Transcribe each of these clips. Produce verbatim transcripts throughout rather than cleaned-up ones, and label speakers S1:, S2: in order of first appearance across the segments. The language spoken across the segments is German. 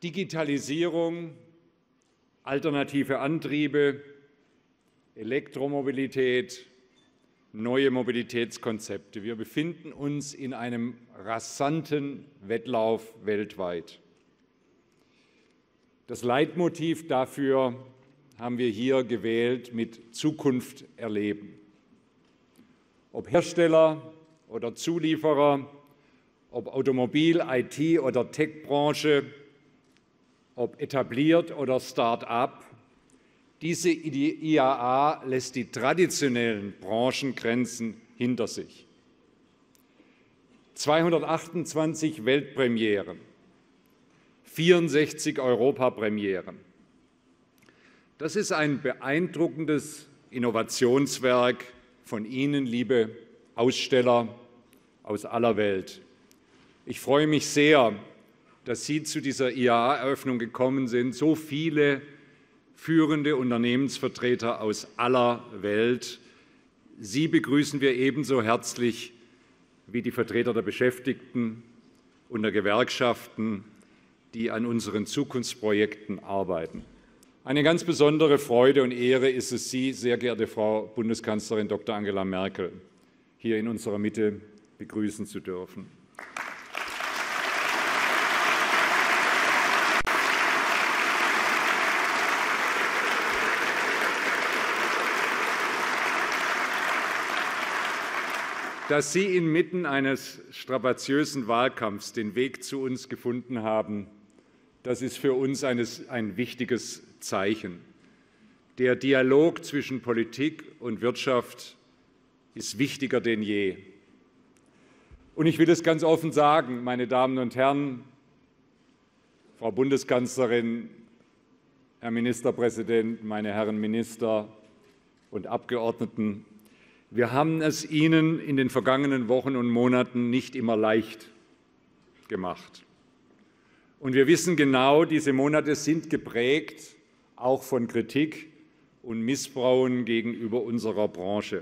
S1: Digitalisierung, alternative Antriebe, Elektromobilität, neue Mobilitätskonzepte. Wir befinden uns in einem rasanten Wettlauf weltweit. Das Leitmotiv dafür haben wir hier gewählt mit Zukunft erleben. Ob Hersteller oder Zulieferer, ob Automobil-, I T- oder Tech-Branche, ob etabliert oder Start-up, diese I A A lässt die traditionellen Branchengrenzen hinter sich. zweihundertachtundzwanzig Weltpremieren, vierundsechzig Europapremieren. Das ist ein beeindruckendes Innovationswerk von Ihnen, liebe Aussteller aus aller Welt. Ich freue mich sehr, dass Sie zu dieser I A A-Eröffnung gekommen sind, so viele führende Unternehmensvertreter aus aller Welt. Sie begrüßen wir ebenso herzlich wie die Vertreter der Beschäftigten und der Gewerkschaften, die an unseren Zukunftsprojekten arbeiten. Eine ganz besondere Freude und Ehre ist es, Sie, sehr geehrte Frau Bundeskanzlerin Doktor Angela Merkel, hier in unserer Mitte begrüßen zu dürfen. Dass Sie inmitten eines strapaziösen Wahlkampfs den Weg zu uns gefunden haben, das ist für uns eines, ein wichtiges Zeichen. Der Dialog zwischen Politik und Wirtschaft ist wichtiger denn je. Und ich will es ganz offen sagen, meine Damen und Herren, Frau Bundeskanzlerin, Herr Ministerpräsident, meine Herren Minister und Abgeordneten, wir haben es Ihnen in den vergangenen Wochen und Monaten nicht immer leicht gemacht. Und wir wissen genau, diese Monate sind geprägt auch von Kritik und Misstrauen gegenüber unserer Branche.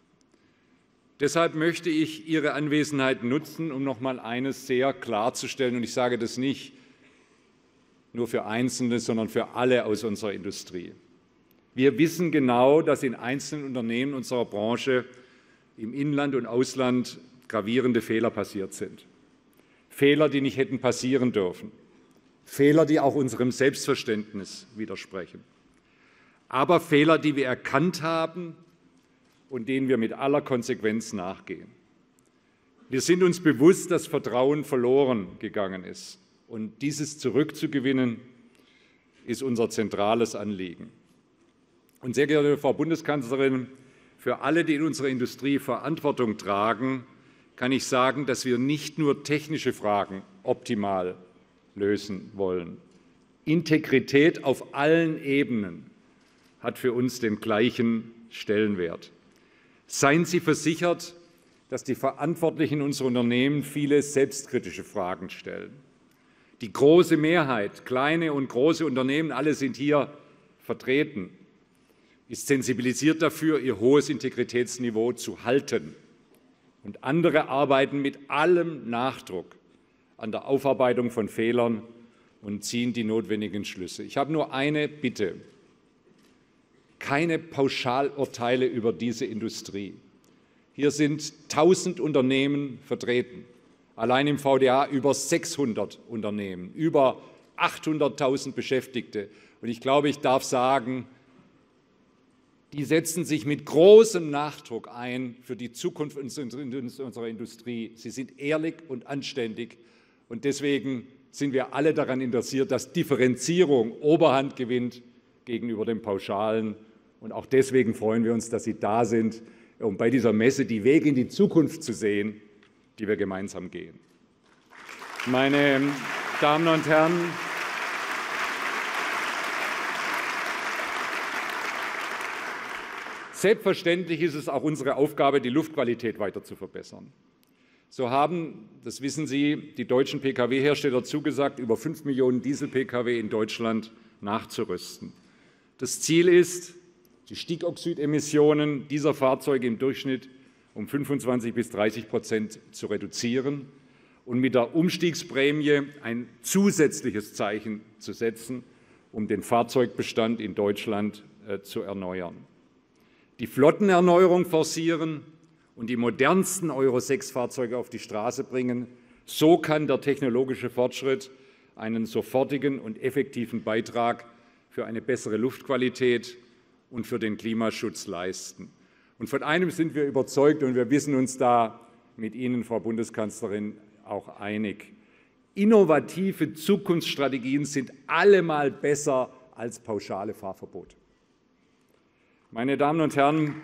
S1: Deshalb möchte ich Ihre Anwesenheit nutzen, um noch mal eines sehr klarzustellen. Und ich sage das nicht nur für Einzelne, sondern für alle aus unserer Industrie. Wir wissen genau, dass in einzelnen Unternehmen unserer Branche im Inland und Ausland gravierende Fehler passiert sind. Fehler, die nicht hätten passieren dürfen. Fehler, die auch unserem Selbstverständnis widersprechen. Aber Fehler, die wir erkannt haben und denen wir mit aller Konsequenz nachgehen. Wir sind uns bewusst, dass Vertrauen verloren gegangen ist. Und dieses zurückzugewinnen, ist unser zentrales Anliegen. Und sehr geehrte Frau Bundeskanzlerin, für alle, die in unserer Industrie Verantwortung tragen, kann ich sagen, dass wir nicht nur technische Fragen optimal lösen wollen. Integrität auf allen Ebenen hat für uns den gleichen Stellenwert. Seien Sie versichert, dass die Verantwortlichen unserer Unternehmen viele selbstkritische Fragen stellen. Die große Mehrheit, kleine und große Unternehmen, alle sind hier vertreten, ist sensibilisiert dafür, ihr hohes Integritätsniveau zu halten. Und andere arbeiten mit allem Nachdruck an der Aufarbeitung von Fehlern und ziehen die notwendigen Schlüsse. Ich habe nur eine Bitte: Keine Pauschalurteile über diese Industrie. Hier sind tausend Unternehmen vertreten, allein im V D A über sechshundert Unternehmen, über achthunderttausend Beschäftigte. Und ich glaube, ich darf sagen, die setzen sich mit großem Nachdruck ein für die Zukunft unserer Industrie. Sie sind ehrlich und anständig. Und deswegen sind wir alle daran interessiert, dass Differenzierung Oberhand gewinnt gegenüber den Pauschalen. Und auch deswegen freuen wir uns, dass Sie da sind, um bei dieser Messe die Wege in die Zukunft zu sehen, die wir gemeinsam gehen. Meine Damen und Herren, selbstverständlich ist es auch unsere Aufgabe, die Luftqualität weiter zu verbessern. So haben, das wissen Sie, die deutschen P K W-Hersteller zugesagt, über fünf Millionen Diesel-P K W in Deutschland nachzurüsten. Das Ziel ist, die Stickoxidemissionen dieser Fahrzeuge im Durchschnitt um fünfundzwanzig bis dreißig Prozent zu reduzieren und mit der Umstiegsprämie ein zusätzliches Zeichen zu setzen, um den Fahrzeugbestand in Deutschland äh, zu erneuern. Die Flottenerneuerung forcieren und die modernsten Euro sechs Fahrzeuge auf die Straße bringen. So kann der technologische Fortschritt einen sofortigen und effektiven Beitrag für eine bessere Luftqualität und für den Klimaschutz leisten. Und von einem sind wir überzeugt, und wir wissen uns da mit Ihnen, Frau Bundeskanzlerin, auch einig. Innovative Zukunftsstrategien sind allemal besser als pauschale Fahrverbote. Meine Damen und Herren,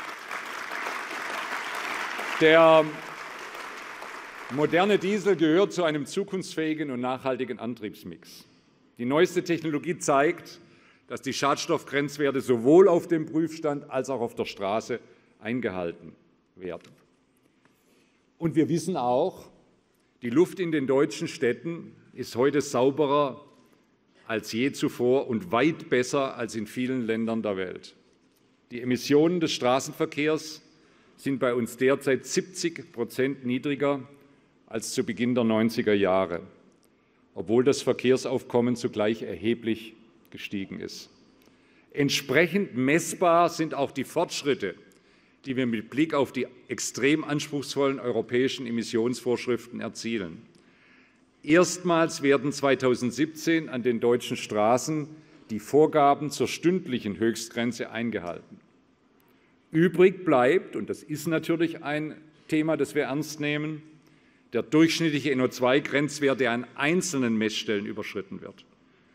S1: der moderne Diesel gehört zu einem zukunftsfähigen und nachhaltigen Antriebsmix. Die neueste Technologie zeigt, dass die Schadstoffgrenzwerte sowohl auf dem Prüfstand als auch auf der Straße eingehalten werden. Und wir wissen auch, die Luft in den deutschen Städten ist heute sauberer als je zuvor und weit besser als in vielen Ländern der Welt. Die Emissionen des Straßenverkehrs sind bei uns derzeit siebzig Prozent niedriger als zu Beginn der neunziger Jahre, obwohl das Verkehrsaufkommen zugleich erheblich gestiegen ist. Entsprechend messbar sind auch die Fortschritte, die wir mit Blick auf die extrem anspruchsvollen europäischen Emissionsvorschriften erzielen. Erstmals werden zweitausendsiebzehn an den deutschen Straßen die Vorgaben zur stündlichen Höchstgrenze eingehalten. Übrig bleibt, und das ist natürlich ein Thema, das wir ernst nehmen, der durchschnittliche N O zwei Grenzwert, der an einzelnen Messstellen überschritten wird.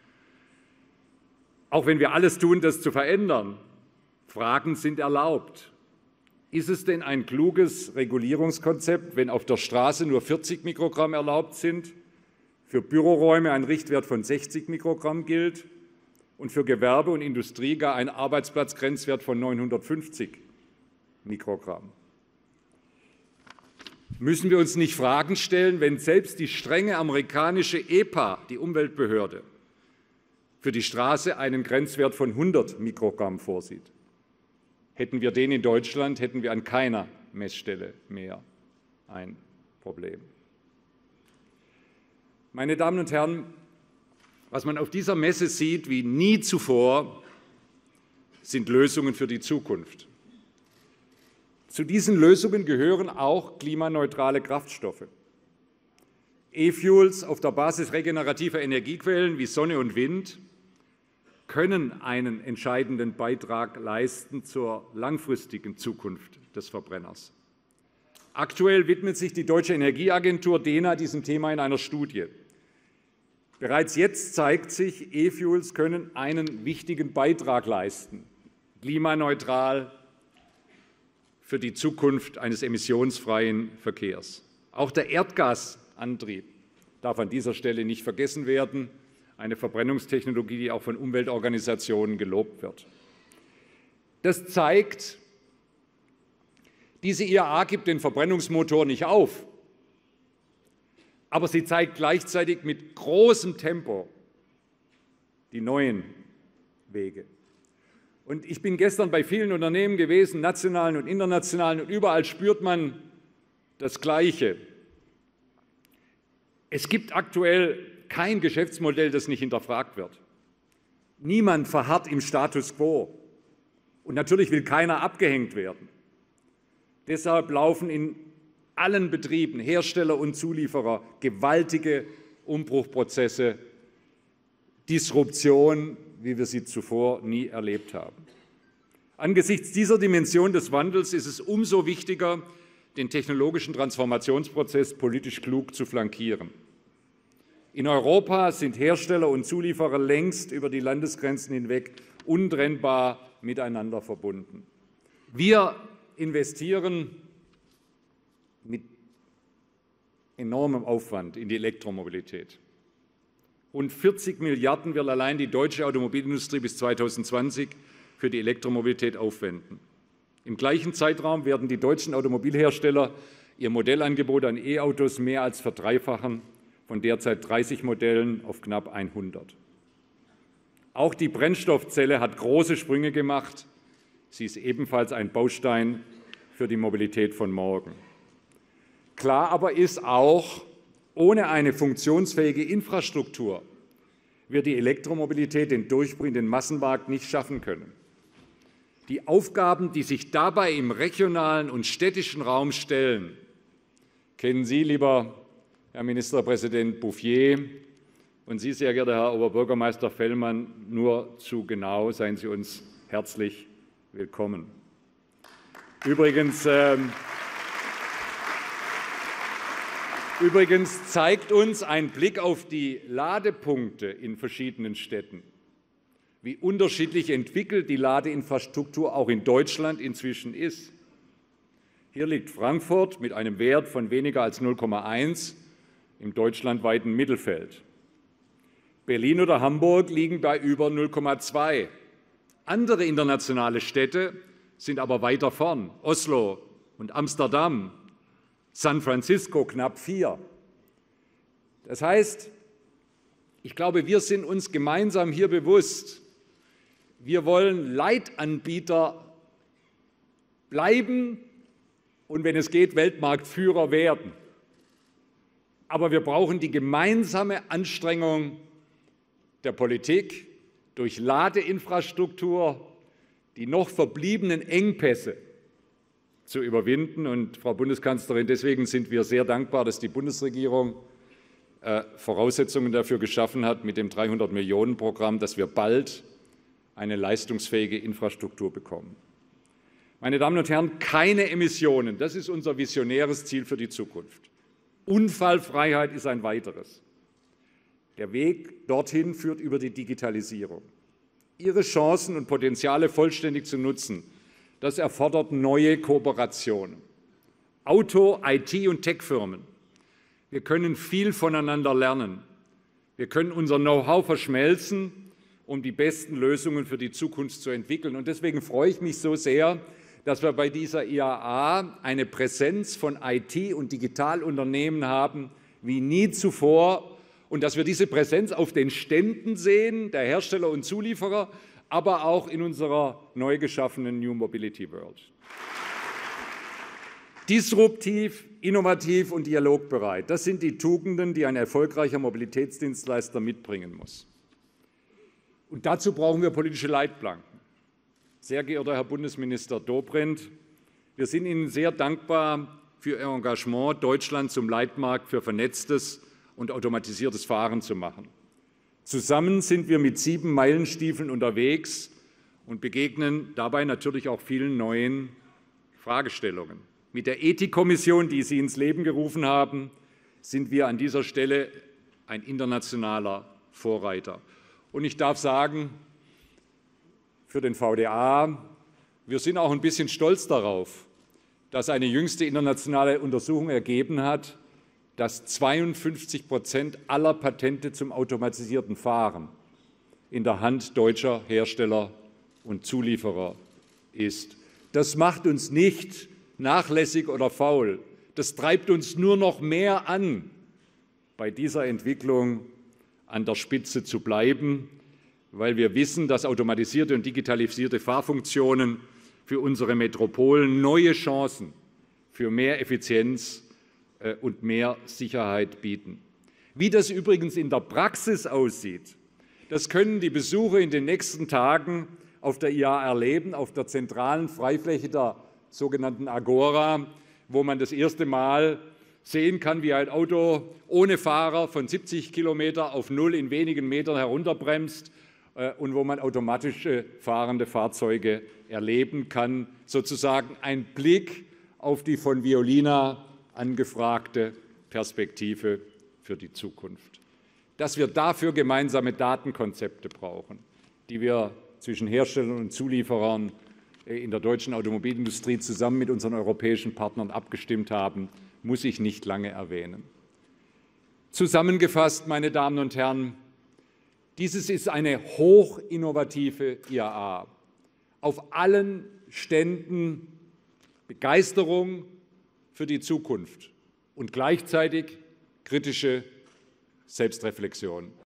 S1: Auch wenn wir alles tun, das zu verändern, Fragen sind erlaubt. Ist es denn ein kluges Regulierungskonzept, wenn auf der Straße nur vierzig Mikrogramm erlaubt sind, für Büroräume ein Richtwert von sechzig Mikrogramm gilt und für Gewerbe und Industrie gar ein Arbeitsplatzgrenzwert von neunhundertfünfzig Mikrogramm? Müssen wir uns nicht Fragen stellen, wenn selbst die strenge amerikanische E P A, die Umweltbehörde, für die Straße einen Grenzwert von hundert Mikrogramm vorsieht? Hätten wir den in Deutschland, hätten wir an keiner Messstelle mehr ein Problem. Meine Damen und Herren, was man auf dieser Messe sieht wie nie zuvor, sind Lösungen für die Zukunft. Zu diesen Lösungen gehören auch klimaneutrale Kraftstoffe. E-Fuels auf der Basis regenerativer Energiequellen wie Sonne und Wind können einen entscheidenden Beitrag leisten zur langfristigen Zukunft des Verbrenners. Aktuell widmet sich die Deutsche Energieagentur D E N A diesem Thema in einer Studie. Bereits jetzt zeigt sich, E-Fuels können einen wichtigen Beitrag leisten, klimaneutral für die Zukunft eines emissionsfreien Verkehrs. Auch der Erdgasantrieb darf an dieser Stelle nicht vergessen werden, eine Verbrennungstechnologie, die auch von Umweltorganisationen gelobt wird. Das zeigt, diese I A A gibt den Verbrennungsmotor nicht auf, aber sie zeigt gleichzeitig mit großem Tempo die neuen Wege. Und ich bin gestern bei vielen Unternehmen gewesen, nationalen und internationalen, und überall spürt man das Gleiche. Es gibt aktuell kein Geschäftsmodell, das nicht hinterfragt wird. Niemand verharrt im Status quo. Und natürlich will keiner abgehängt werden. Deshalb laufen in allen Betrieben, Hersteller und Zulieferer, gewaltige Umbruchprozesse, Disruption, wie wir sie zuvor nie erlebt haben. Angesichts dieser Dimension des Wandels ist es umso wichtiger, den technologischen Transformationsprozess politisch klug zu flankieren. In Europa sind Hersteller und Zulieferer längst über die Landesgrenzen hinweg untrennbar miteinander verbunden. Wir investieren mit enormem Aufwand in die Elektromobilität. Rund vierzig Milliarden will allein die deutsche Automobilindustrie bis zweitausendzwanzig für die Elektromobilität aufwenden. Im gleichen Zeitraum werden die deutschen Automobilhersteller ihr Modellangebot an E-Autos mehr als verdreifachen, von derzeit dreißig Modellen auf knapp hundert. Auch die Brennstoffzelle hat große Sprünge gemacht. Sie ist ebenfalls ein Baustein für die Mobilität von morgen. Klar aber ist auch, Ohne eine funktionsfähige Infrastruktur wird die Elektromobilität den Durchbruch in den Massenmarkt nicht schaffen können. Die Aufgaben, die sich dabei im regionalen und städtischen Raum stellen, kennen Sie, lieber Herr Ministerpräsident Bouffier, und Sie, sehr geehrter Herr Oberbürgermeister Fellmann, nur zu genau. Seien Sie uns herzlich willkommen. Übrigens, äh, übrigens zeigt uns ein Blick auf die Ladepunkte in verschiedenen Städten, wie unterschiedlich entwickelt die Ladeinfrastruktur auch in Deutschland inzwischen ist. Hier liegt Frankfurt mit einem Wert von weniger als null Komma eins im deutschlandweiten Mittelfeld. Berlin oder Hamburg liegen bei über null Komma zwei. Andere internationale Städte sind aber weiter vorn. Oslo und Amsterdam, San Francisco knapp vier. Das heißt, ich glaube, wir sind uns gemeinsam hier bewusst, wir wollen Leitanbieter bleiben und, wenn es geht, Weltmarktführer werden. Aber wir brauchen die gemeinsame Anstrengung der Politik, durch Ladeinfrastruktur die noch verbliebenen Engpässe zu überwinden. Und, Frau Bundeskanzlerin, deswegen sind wir sehr dankbar, dass die Bundesregierung äh, Voraussetzungen dafür geschaffen hat mit dem dreihundert Millionen Programm, dass wir bald eine leistungsfähige Infrastruktur bekommen. Meine Damen und Herren, keine Emissionen, das ist unser visionäres Ziel für die Zukunft. Unfallfreiheit ist ein weiteres. Der Weg dorthin führt über die Digitalisierung. Ihre Chancen und Potenziale vollständig zu nutzen, das erfordert neue Kooperationen. Auto-, I T- und Tech-Firmen. Wir können viel voneinander lernen. Wir können unser Know-how verschmelzen, um die besten Lösungen für die Zukunft zu entwickeln. Und deswegen freue ich mich so sehr, dass wir bei dieser I A A eine Präsenz von I T- und Digitalunternehmen haben wie nie zuvor und dass wir diese Präsenz auf den Ständen sehen, der Hersteller und Zulieferer, aber auch in unserer neu geschaffenen New Mobility World. Disruptiv, innovativ und dialogbereit, das sind die Tugenden, die ein erfolgreicher Mobilitätsdienstleister mitbringen muss. Und dazu brauchen wir politische Leitplanken. Sehr geehrter Herr Bundesminister Dobrindt, wir sind Ihnen sehr dankbar für Ihr Engagement, Deutschland zum Leitmarkt für vernetztes und automatisiertes Fahren zu machen. Zusammen sind wir mit sieben Meilenstiefeln unterwegs und begegnen dabei natürlich auch vielen neuen Fragestellungen. Mit der Ethikkommission, die Sie ins Leben gerufen haben, sind wir an dieser Stelle ein internationaler Vorreiter. Und ich darf sagen, für den V D A, wir sind auch ein bisschen stolz darauf, dass eine jüngste internationale Untersuchung ergeben hat, dass zweiundfünfzig Prozent aller Patente zum automatisierten Fahren in der Hand deutscher Hersteller und Zulieferer ist. Das macht uns nicht nachlässig oder faul. Das treibt uns nur noch mehr an, bei dieser Entwicklung an der Spitze zu bleiben, weil wir wissen, dass automatisierte und digitalisierte Fahrfunktionen für unsere Metropolen neue Chancen für mehr Effizienz und mehr Sicherheit bieten. Wie das übrigens in der Praxis aussieht, das können die Besucher in den nächsten Tagen auf der I A A erleben, auf der zentralen Freifläche der sogenannten Agora, wo man das erste Mal sehen kann, wie ein Auto ohne Fahrer von siebzig Kilometer auf null in wenigen Metern herunterbremst und wo man automatisch fahrende Fahrzeuge erleben kann. Sozusagen ein Blick auf die von Violina angefragte Perspektive für die Zukunft. Dass wir dafür gemeinsame Datenkonzepte brauchen, die wir zwischen Herstellern und Zulieferern in der deutschen Automobilindustrie zusammen mit unseren europäischen Partnern abgestimmt haben, muss ich nicht lange erwähnen. Zusammengefasst, meine Damen und Herren, dieses ist eine hochinnovative I A A. Auf allen Ständen Begeisterung für die Zukunft und gleichzeitig kritische Selbstreflexion.